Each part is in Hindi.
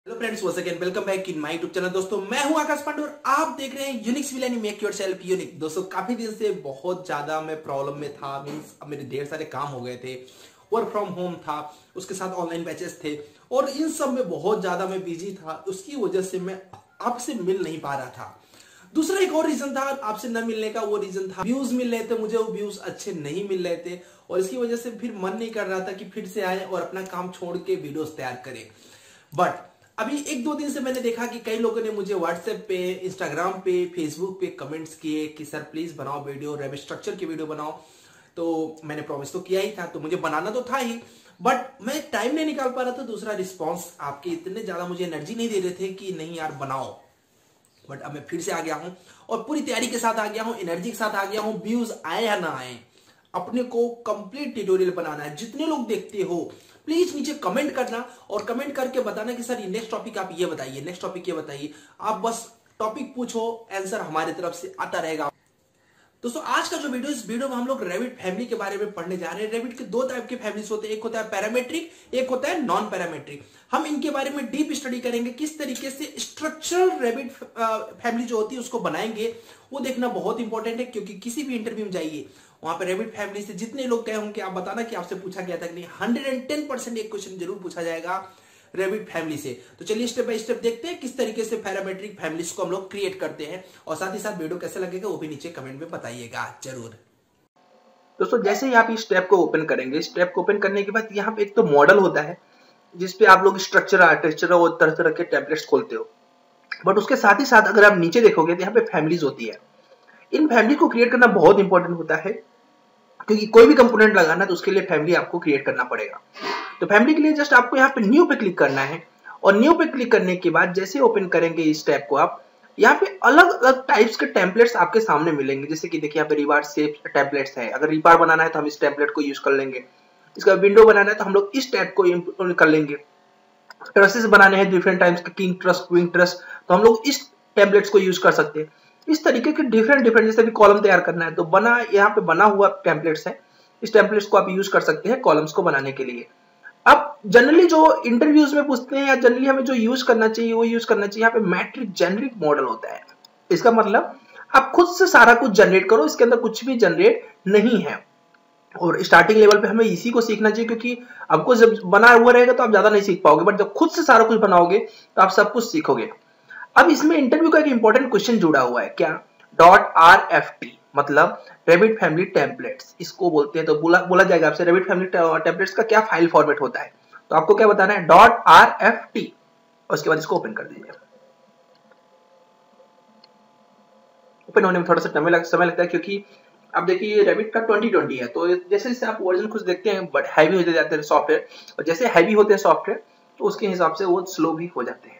Hello friends, once again welcome back in my YouTube channel. दोस्तों मैं हूं आकाश पांडे और आप देख रहे हैं uniques will and make yourself unique. दोस्तों काफी दिन से बहुत ज्यादा मैं प्रॉब्लम में था। मींस अब मेरे ढेर सारे काम हो गए थे, वर्क फ्रॉम होम था, उसके साथ ऑनलाइन बैचेस थे और इन सब में बहुत ज्यादा मैं बिजी था। उसकी वजह से मैं आपसे मिल नहीं पा रहा था। दूसरा एक और रीजन था आपसे न मिलने का, वो रीजन था व्यूज मिल रहे थे मुझे, वो व्यूज अच्छे नहीं मिल रहे थे और इसकी वजह से फिर मन नहीं कर रहा था कि फिर से आए और अपना काम छोड़ के वीडियोस तैयार करें। बट अभी एक दो दिन से मैंने देखा कि कई लोगों ने मुझे व्हाट्सएप पे, इंस्टाग्राम पे, फेसबुक पे कमेंट्स किए कि सर प्लीज बनाओ वीडियो, रेबिट स्ट्रक्चर की वीडियो बनाओ। तो मैंने प्रॉमिस तो किया ही था, तो मुझे बनाना तो था ही, बट मैं टाइम नहीं निकाल पा रहा था। दूसरा रिस्पॉन्स आपके इतने ज्यादा मुझे एनर्जी नहीं दे रहे थे कि नहीं यार बनाओ। बट अब मैं फिर से आ गया हूं और पूरी तैयारी के साथ आ गया हूं, एनर्जी के साथ आ गया हूं। व्यूज आए या ना आए, अपने को कंप्लीट ट्यूटोरियल बनाना है। जितने लोग देखते हो प्लीज नीचे कमेंट करना और कमेंट करके बताना कि सर ये नेक्स्ट टॉपिक आप ये बताइए, नेक्स्ट टॉपिक ये बताइए। आप बस टॉपिक पूछो, आंसर हमारी तरफ से आता रहेगा। दोस्तों आज का जो वीडियो, इस वीडियो में हम लोग रेविट फैमिली के बारे में पढ़ने जा रहे हैं। रेविट के दो टाइप के फैमिलीज होते हैं, एक होता है पैरामेट्रिक, एक होता है नॉन पैरामेट्रिक। हम इनके बारे में डीप स्टडी करेंगे, किस तरीके से स्ट्रक्चरल रेविट फैमिली जो होती है उसको बनाएंगे। वो देखना बहुत इंपॉर्टेंट है, क्योंकि किसी भी इंटरव्यू में जाइए वहां पर रेविट फैमिली से जितने लोग गए होंगे, आप बताना कि आपसे पूछा गया था कि नहीं। 110% एक क्वेश्चन जरूर पूछा जाएगा रेविट फैमिली से। तो चलिए स्टेप बाय स्टेप देखते हैं किस तरीके से पैरामेट्रिक फैमिलीज को हम लोग क्रिएट करते हैं, और साथ ही साथ वीडियो कैसे लगेगा वो भी नीचे कमेंट में बताइएगा जरूर। दोस्तों जैसे ही आप इस टैब को ओपन करेंगे, इस टैब को ओपन करने के बाद यहाँ पे एक तो मॉडल होता है जिसपे आप लोग स्ट्रक्चर, आर्किटेक्चर और तरह तरह के टेम्पलेट्स खोलते हो। बट उसके साथ ही साथ अगर आप नीचे देखोगे तो यहाँ पे फैमिलीज होती है। इन फैमिली को क्रिएट करना बहुत इंपॉर्टेंट होता है, क्योंकि कोई भी कंपोनेंट लगाना है तो उसके लिए फैमिली आपको क्रिएट करना पड़ेगा। तो फैमिली के लिए जस्ट आपको यहाँ पे न्यू पे क्लिक करना है और न्यू पे क्लिक करने के बाद जैसे ओपन करेंगे इस टैब को आप, यहाँ पे अलग अलग टाइप्स के टेम्पलेट्स आपके सामने मिलेंगे। जैसे कि देखिए यहाँ पे रिवार्ड शेप टेम्पलेट्स है। अगर रिवार्ड बनाना है तो हम इस टेम्पलेट को यूज कर लेंगे। इसका विंडो बनाना है तो हम लोग इस टैब को कर लेंगे। ट्रसेस बनाने हैं डिफरेंट टाइप्स के, किंग ट्रस्ट, क्वीन ट्रस्ट, तो हम लोग इस टेम्पलेट्स को यूज कर सकते हैं। इस तरीके के डिफरेंट डिफरेंट, जैसे भी कॉलम तैयार करना है तो बना यहाँ पे बना हुआ टेम्पलेट्स है। इस टेम्पलेट्स को आप यूज कर सकते हैं कॉलम्स को बनाने के लिए। अब जनरली जो इंटरव्यूज में पूछते हैं या जनरली हमें जो यूज करना चाहिए वो यूज करना चाहिए। यहाँ पे मैट्रिक जेनरिक मॉडल होता है। इसका मतलब आप खुद से सारा कुछ जनरेट करो, इसके अंदर कुछ भी जनरेट नहीं है। और स्टार्टिंग लेवल पे हमें इसी को सीखना चाहिए, क्योंकि आपको जब बना हुआ रहेगा तो आप ज्यादा नहीं सीख पाओगे, बट जब खुद से सारा कुछ बनाओगे तो आप सब कुछ सीखोगे। अब इसमें इंटरव्यू का एक इंपॉर्टेंट क्वेश्चन जुड़ा हुआ है, क्या? .rft मतलब रेविट फैमिली टेम्पलेट्स, इसको बोलते हैं। तो बोला जाएगा आपसे रेविट फैमिली टेम्पलेट्स का क्या फाइल फॉर्मेट होता है, तो आपको क्या बताना है? .rft, और उसके बाद इसको ओपन कर दीजिए। ओपन होने में थोड़ा सा समय लगता है, क्योंकि अब देखिए ये रेविट का 2020 है, तो जैसे जैसे आप वर्जन कुछ देखते हैं बट हैवी होते जाते हैं सॉफ्टवेयर, और जैसे हैवी होते हैं सॉफ्टवेयर तो उसके हिसाब से वो स्लो भी हो जाते हैं।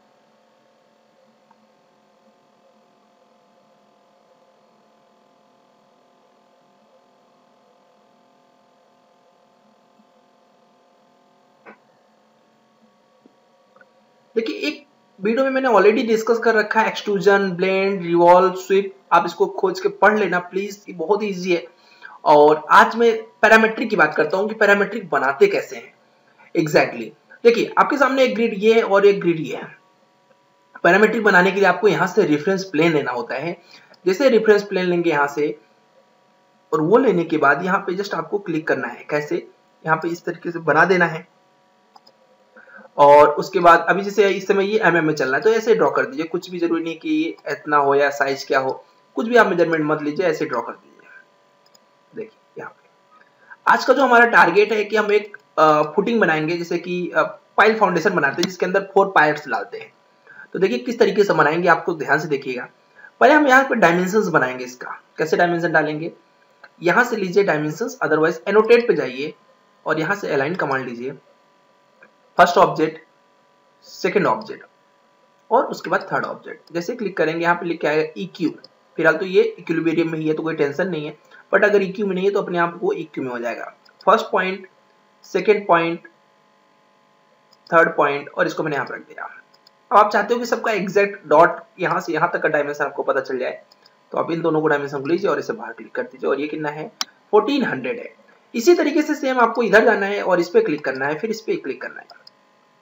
देखिए एक वीडियो में मैंने ऑलरेडी डिस्कस कर रखा है, एक्सट्रूजन, ब्लेंड, रिवॉल्व, स्वीप, आप इसको खोज के पढ़ लेना प्लीज, ये बहुत इजी है। और आज मैं पैरामेट्रिक की बात करता हूँ कि पैरामेट्रिक बनाते कैसे हैं एग्जैक्टली। देखिए आपके सामने एक ग्रिड ये है और एक ग्रिड ये है। पैरामेट्रिक बनाने के लिए आपको यहाँ से रेफरेंस प्लेन लेना होता है। जैसे रेफरेंस प्लेन लेंगे यहाँ से, और वो लेने के बाद यहाँ पे जस्ट आपको क्लिक करना है। कैसे? यहाँ पे इस तरीके से बना देना है, और उसके बाद अभी जैसे इस समय ये mm में चल रहा है तो ऐसे ड्रॉ कर दीजिए। कुछ भी जरूरी नहीं कि ये इतना हो या साइज क्या हो, कुछ भी आप मेजरमेंट मत लीजिए, ऐसे ड्रॉ कर दीजिए। देखिए यहाँ पे आज का जो हमारा टारगेट है कि हम एक फुटिंग बनाएंगे, जैसे कि पाइल फाउंडेशन बनाते हैं जिसके अंदर 4 पाइल्स डालते हैं। तो देखिए किस तरीके से बनाएंगे, आपको ध्यान से देखिएगा। पहले हम यहाँ पे डायमेंशंस बनाएंगे इसका। कैसे डायमेंशन डालेंगे? यहाँ से लीजिए डायमेंशंस, अदरवाइज एनोटेट पे जाइए और यहाँ से अलाइन कमांड लीजिए। फर्स्ट ऑब्जेक्ट, सेकेंड ऑब्जेक्ट और उसके बाद थर्ड ऑब्जेक्ट। जैसे क्लिक करेंगे यहाँ पे लिख के आएगा EQ। फिलहाल तो ये इक्विलिब्रियम में ही है तो कोई टेंशन नहीं है, बट अगर EQ में नहीं है तो अपने आप वो EQ में हो जाएगा। First point, second point, third point, और इसको मैंने यहाँ पर रख दिया। अब आप चाहते हो कि सबका एग्जैक्ट डॉट यहाँ से यहाँ तक का डायमेंशन आपको पता चल जाए, तो आप इन दोनों को डायमेंशन को लीजिए और इसे बाहर क्लिक कर दीजिए, और ये कितना है? 1400 है। इसी तरीके से सेम आपको इधर जाना है और इस पे क्लिक करना है, फिर इस पे क्लिक करना है।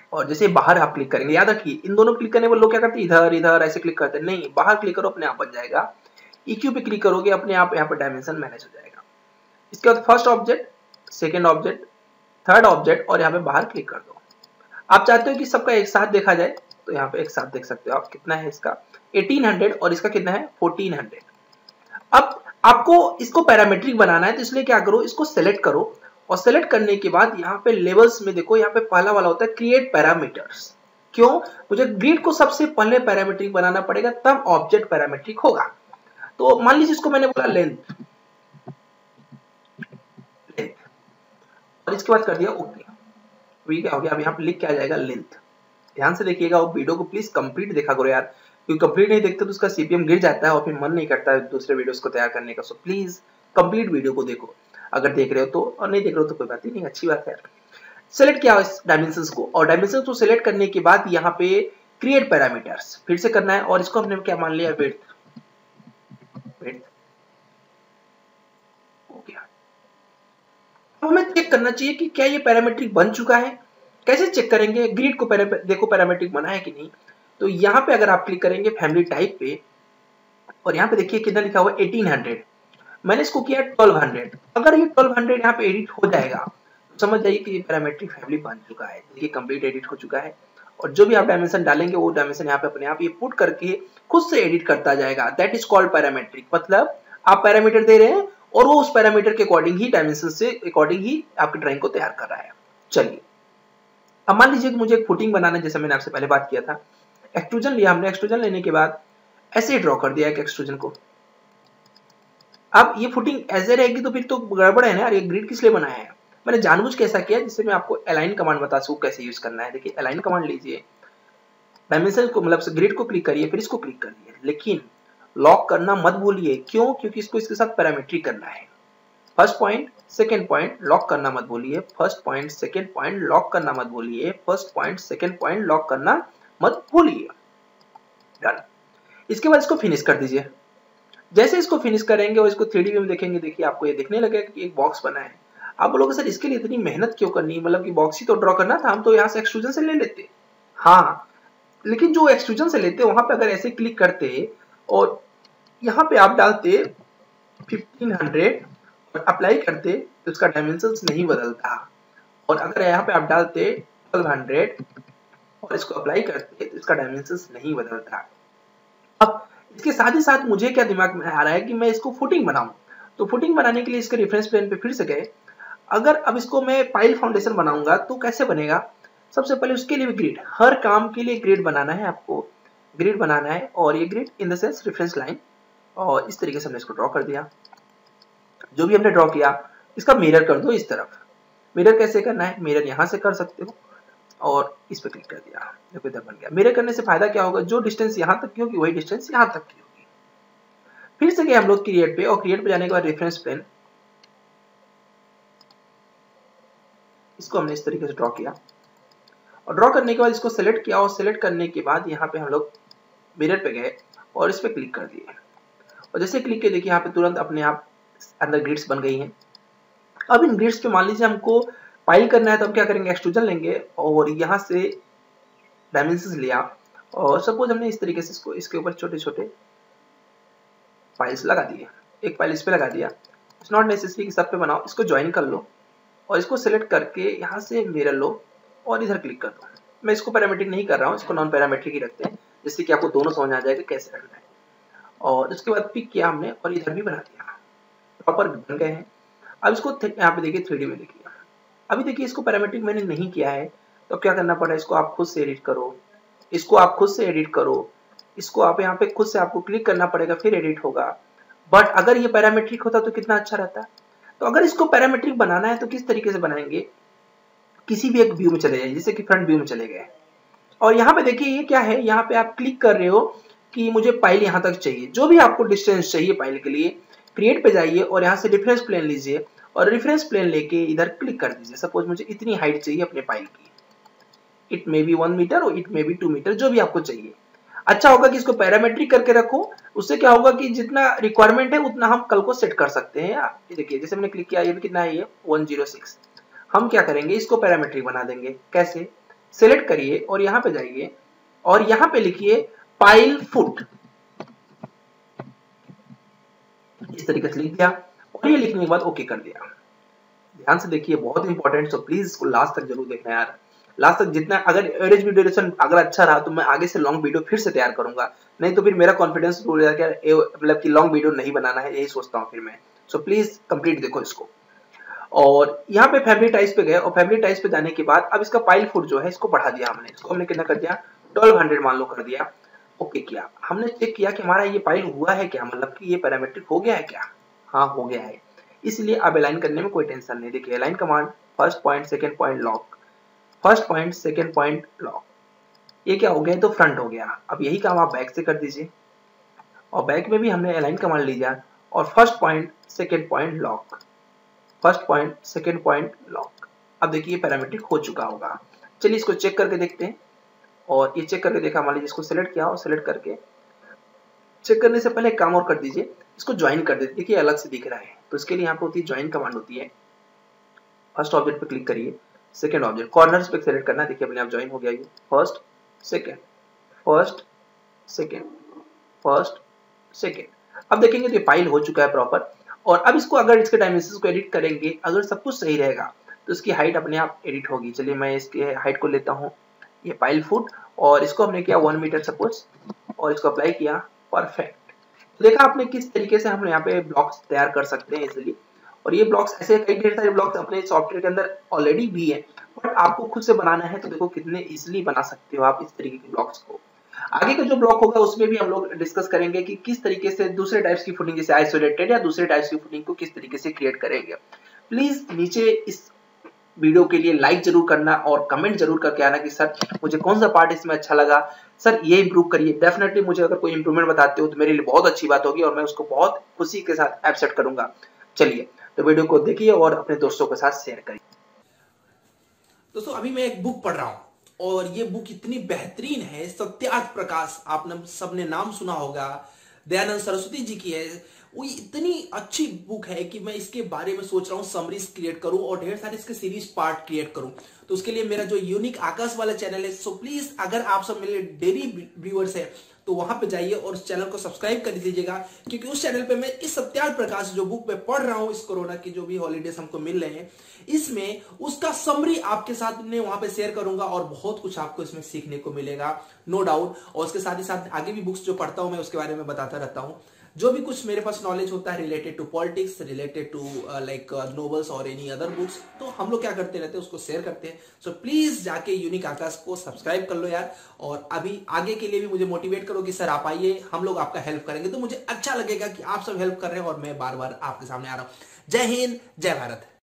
और जैसे बाहर आप क्लिक करेंगे, याद रखिए इन दोनों क्लिक करने पर लोग क्या करते हैं, इधर इधर ऐसे क्लिक करते हैं, नहीं, बाहर क्लिक करो अपने आप बन जाएगा। EQ पे क्लिक करोगे अपने आप यहाँ पे डायमेंशन मैनेज हो जाएगा। इसके बाद first object, second object, third object और यहाँ पे बाहर क्लिक कर दो। आप चाहते हो कि सबका एक साथ देखा जाए तो यहाँ पे एक साथ देख सकते हो आप। कितना है इसका 1800 और इसका कितना है 1400। अब आपको इसको पैरामीट्रिक बनाना है तो इसलिए क्या करो, इसको सेलेक्ट करो और सेलेक्ट करने के बाद यहाँ पे लेवल्स में देखो, यहाँ पे पहला वाला होता है क्रिएट पैरामीटर्स। क्यों, मुझे ग्रिड को सबसे पहले पैरामीट्रिक बनाना पड़ेगा तब ऑब्जेक्ट पैरामीट्रिक होगा। तो मान लीजिए इसको मैंने बोला लेंथ और इसके बाद कर दिया ओके। तो क्या हो गया, अब यहाँ पे लिख के आ जाएगा लेंथ। ध्यान से देखिएगा, वो वीडियो को प्लीज कंप्लीट देखा करो यार, क्योंकि कंप्लीट नहीं देखते तो उसका CPM गिर जाता है और फिर मन नहीं करता है दूसरे वीडियोस को तैयार करने का। सो प्लीज कंप्लीट वीडियो को देखो अगर देख रहे हो तो, और नहीं देख रहे हो तो कोई बात ही नहीं, अच्छी बात है यार। सेलेक्ट किया इस डायमेंशंस को और डायमेंशंस को सेलेक्ट करने के बाद यहाँ पे क्रिएट पैरामीटर्स फिर से करना है और इसको हमने क्या मान लिया, विड्थ हो गया। अब हमें चेक करना चाहिए कि क्या ये पैरामीट्रिक बन चुका है। कैसे चेक करेंगे, ग्रिड को देखो पैरामीट्रिक बना है कि नहीं। तो यहाँ पे अगर आप क्लिक करेंगे फैमिली टाइप पे और यहाँ पे देखिए कितना लिखा हुआ 1800, मैंने इसको किया 1200। अगर ये 1200 यहाँ पे एडिट हो जाएगा तो समझ जाइए कि ये पैरामीट्रिक फैमिली बन चुका है। देखिए कंप्लीट एडिट हो चुका है और जो भी आप डायमेंशन डालेंगे वो डायमेंशन यहाँ पे अपने आप ये पुट करके खुद से एडिट करता जाएगा। That is called parametric. मतलब आप पैरामीटर दे रहे हैं और वो उस पैरामीटर के अकॉर्डिंग ही, डायमेंशन से अकॉर्डिंग ही आपकी ड्राइंग को तैयार कर रहा है। चलिए अब मान लीजिए कि मुझे एक फुटिंग बनाना है, जैसे मैंने आपसे पहले बात किया था। एक्सट्रूजन लिया हमने, एक्सट्रूजन लेने के बाद ऐसे ड्रॉ कर दिया एक एक्सट्रूजन को। अब ये फुटिंग ऐसे रहेगी तो फिर तो गड़बड़ है ना यार, ये ग्रिड किस लिए बनाया है। मैंने जानबूझ के ऐसा किया जिससे मैं आपको अलाइन कमांड बता सकूं कैसे यूज करना है। देखिए अलाइन कमांड लीजिए, डायमेंशन को मतलब ग्रिड को क्लिक करिए, फिर इसको क्लिक करिए, लेकिन लॉक करना मत भूलिए। क्यों, क्योंकि इसको इसके साथ पैरामीट्रिक करना है। First point second point lock करना मत भूलिए, first point second point lock करना मत भूलिए, first point second point lock करना मत भूलिए। डन। इसके बाद इसको फिनिश कर दीजिए। जैसे इसको फिनिश करेंगे और इसको 3D में देखेंगे, देखिए आपको ये देखने लगेगा कि एक बॉक्स बना है। आप बोलोगे सर इसके लिए इतनी मेहनत क्यों करनी, मतलब कि बॉक्स ही तो ड्रॉ करना था, हम तो यहाँ से एक्सट्रूजन से ले लेते। हाँ, लेकिन जो एक्सट्रूजन से लेते वहां पे अगर ऐसे क्लिक करते और यहाँ पे आप डालते 1500 और अप्लाई करते तो उसका डायमेंशंस नहीं बदलता। और अगर यहाँ पे आप डालते 1200 और इसको अप्लाई करते तो इसका डायमेंशंस नहीं बदलता। अब इसके साथ ही साथ मुझे क्या दिमाग में आ रहा है कि मैं इसको फुटिंग बनाऊं। तो फुटिंग बनाने के लिए इसके रेफरेंस प्लेन पे फिर से गए। अगर अब इसको मैं पाइल फाउंडेशन बनाऊंगा तो कैसे बनेगा, सबसे पहले उसके लिए भी ग्रिड, हर काम के लिए ग्रिड बनाना है आपको, ग्रिड बनाना है। और ये grid in the sense reference line, और इस तरीके से हमने इसको ड्रॉ कर दिया। जो भी हमने ड्रॉ किया इसका मिरर कर दो इस तरफ। मिरर कैसे करना है, मिरर यहाँ से कर सकते हो और इस पे क्लिक कर दिया, देखो इधर बन गया। मिरर करने से फायदा क्या होगा, जो डिस्टेंस यहाँ तक की होगी वही डिस्टेंस यहाँ तक की होगी। फिर से गए हम लोग क्रिएट पे और क्रिएट पे जाने के बाद रेफरेंस प्लेन, इसको हमने इस तरीके से ड्रॉ किया और ड्रॉ करने के बाद इसको सेलेक्ट किया और सेलेक्ट करने के बाद यहाँ पे हम लोग मिरर पे गए और इस पे क्लिक कर दिए। और जैसे क्लिक किया देखिए यहाँ पे तुरंत अपने आप अंदर ग्रिड्स बन गई हैं। अब इन ग्रिड्स पे मान लीजिए हमको पाइल करना है तो हम क्या करेंगे, एक्सट्रूजन लेंगे और यहाँ से डायमेंशंस लिया और सपोज हमने इस तरीके से इसको इसके ऊपर छोटे छोटे पाइल्स लगा दिए। एक पाइल इस पे लगा दिया, इट्स नॉट नेसेसरी कि सब पे बनाओ, इसको ज्वाइन कर लो और इसको सेलेक्ट करके यहाँ से मिरर लो और इधर क्लिक कर दो। मैं इसको पैरामीट्रिक नहीं कर रहा हूँ, इसको नॉन पैरामीट्रिक ही रखते हैं जिससे कि आपको दोनों समझ आ जाएगा कैसे रखना है। और उसके बाद पिक किया हमने और इधर भी बना दिया, प्रॉपर बन गए हैं। अब इसको यहाँ पे देखिए 3D में देखिए, अभी देखिए इसको पैरामीट्रिक मैंने नहीं किया है तो क्या करना पड़ा, इसको आप खुद से एडिट करो, इसको आप खुद से एडिट करो, इसको आप यहाँ पे खुद से आपको क्लिक करना पड़ेगा फिर एडिट होगा। बट अगर ये पैरामीट्रिक होता तो कितना अच्छा रहता। तो अगर इसको पैरामीट्रिक बनाना है तो किस तरीके से बनाएंगे, किसी भी एक व्यू में चले जाइए, जैसे कि फ्रंट व्यू में चले गए और यहाँ पे देखिए ये क्या है, यहाँ पे आप क्लिक कर रहे हो कि मुझे पाइल यहाँ तक चाहिए, जो भी आपको डिस्टेंस चाहिए पाइल के लिए, क्रिएट पे जाइए और यहाँ से रेफरेंस प्लेन लीजिए और रेफरेंस प्लेन लेके इधर क्लिक कर दीजिए। सपोज मुझे इतनी हाइट चाहिए अपने पाइल की, इट मे बी 1 मीटर और इट मे बी 2 मीटर, जो भी आपको चाहिए। अच्छा होगा कि इसको पैरामीट्रिक करके रखो, उससे क्या होगा कि जितना रिक्वायरमेंट है उतना हम कल को सेट कर सकते हैं। ये देखिए जैसे मैंने क्लिक किया, ये भी कितना है, ये 106। हम क्या करेंगे, इसको पैरामीट्रिक बना देंगे। कैसे, सेलेक्ट करिए और यहां पे जाइए और यहां पे लिखिए पाइल फुट, इस तरीके से लिख दिया और ये लिखने के बाद ओके कर दिया। ध्यान से देखिए, बहुत इंपॉर्टेंट, सो प्लीज इसको लास्ट तक जरूर देखना यार, लास्ट तक। जितना अगर एवरेज वीडियो ड्यूरेशन अगर अच्छा रहा तो मैं आगे से लॉन्ग वीडियो फिर से तैयार करूंगा, नहीं तो फिर मेरा कॉन्फिडेंस हो जाएगा कि मतलब कि लॉन्ग वीडियो नहीं बनाना है, यही सोचता हूँ फिर मैं। सो प्लीज कंप्लीट देखो इसको। और यहाँ पे फैब्रिक टाइप्स पे गए और फैब्रिक टाइप्स पे जाने के बाद अब इसका पाइल फुट जो है इसको बढ़ा दिया हमने, इसको हमने कितना कर दिया 1200 मान लो कर दिया। ओके किया, हमने चेक किया कि हमारा ये पाइल हुआ है क्या, मतलब कि ये पैरामीट्रिक हो गया है क्या, हाँ हो गया है। इसलिए अब अलाइन करने में कोई टेंशन नहीं। देखिए align command, first point second point lock, first point second point lock, ये क्या हो गया, तो फ्रंट हो गया। अब यही काम आप बैक से कर दीजिए और बैक में भी हमने अलाइन कमांड लीजिए और first point second point lock, first point second point lock. अब देखिए पैरामीट्रिक हो चुका होगा। चलिए इसको चेक करके देखते हैं। और ये चेक करके देखा, मान लीजिए इसको सिलेक्ट किया और सिलेक्ट करके चेक करने से पहले एक काम और कर दीजिए, इसको ज्वाइन कर दीजिए। देखिए अलग से दिख रहा है, तो इसके लिए यहाँ पे होती है ज्वाइन कमांड होती है। फर्स्ट ऑब्जेक्ट पे क्लिक करिए, सेकंड ऑब्जेक्ट कॉर्नर्स पे सेलेक्ट करना, देखिए अपने आप ज्वाइन हो गया ये, first second first second first second. अब देखेंगे तो ये फाइल हो चुका है प्रॉपर। और अब इसको अगर इसके डायमेंशंस को एडिट करेंगे, अगर सब कुछ सही रहेगा तो इसकी हाइट अपने आप एडिट होगी। चलिए मैं इसके हाइट को लेता हूँ, ये पाइल फुट, और इसको हमने किया 1 मीटर सपोज और इसको अप्लाई किया, परफेक्ट। तो देखा आपने किस तरीके से हम यहाँ पे ब्लॉक्स तैयार कर सकते हैं इजीली। और ये ब्लॉक्स ऐसे कई ढेर सारे ब्लॉक्स अपने सॉफ्टवेयर के अंदर ऑलरेडी भी है, बट आपको खुद से बनाना है तो देखो कितने इजीली बना सकते हो आप इस तरीके के ब्लॉक्स को। आगे का जो ब्लॉक होगा उसमें भी हम लोग डिस्कस करेंगे कि किस तरीके से दूसरे टाइप्स की फुटिंग जैसे आइसोलेटेड या दूसरे टाइप्स की फुटिंग को किस तरीके से क्रिएट करेंगे। प्लीज नीचे इस वीडियो के लिए लाइक जरूर करना और कमेंट जरूर करके आना कि सर मुझे कौन सा पार्ट इसमें अच्छा लगा, सर ये इंप्रूव करिए। डेफिनेटली मुझे अगर कोई इंप्रूवमेंट बताते हो तो मेरे लिए बहुत अच्छी बात होगी और मैं उसको बहुत खुशी के साथ एक्सेप्ट करूंगा। चलिए तो वीडियो को देखिए और अपने दोस्तों के साथ शेयर करिए। दोस्तों अभी मैं एक बुक पढ़ रहा हूं और ये बुक इतनी बेहतरीन है, सत्यार्थ प्रकाश, आपने सबने नाम सुना होगा, दयानंद सरस्वती जी की है। वो इतनी अच्छी बुक है कि मैं इसके बारे में सोच रहा हूँ समरीज क्रिएट करूं और ढेर सारे इसके सीरीज पार्ट क्रिएट करूं। तो उसके लिए मेरा जो यूनिक आकाश वाला चैनल है, सो प्लीज अगर आप सब मेरे डेली व्यूअर्स है तो वहां पे जाइए और उस चैनल को सब्सक्राइब कर दीजिएगा, क्योंकि उस चैनल पे मैं इस सत्यार्थ प्रकाश जो बुक में पढ़ रहा हूं, इस कोरोना की जो भी हॉलीडेज हमको मिल रहे हैं, इसमें उसका समरी आपके साथ में वहां पे शेयर करूंगा और बहुत कुछ आपको इसमें सीखने को मिलेगा, नो डाउट। और उसके साथ ही साथ आगे भी बुक्स जो पढ़ता हूं मैं उसके बारे में बताता रहता हूं। जो भी कुछ मेरे पास नॉलेज होता है related to politics, related to like novels और एनी अदर बुक्स, तो हम लोग क्या करते रहते हैं उसको शेयर करते हैं। सो प्लीज जाके यूनिक आकाश को सब्सक्राइब कर लो यार, और अभी आगे के लिए भी मुझे मोटिवेट करो कि सर आप आइए, हम लोग आपका हेल्प करेंगे। तो मुझे अच्छा लगेगा कि आप सब हेल्प कर रहे हैं और मैं बार बार आपके सामने आ रहा हूं। जय हिंद, जय भारत।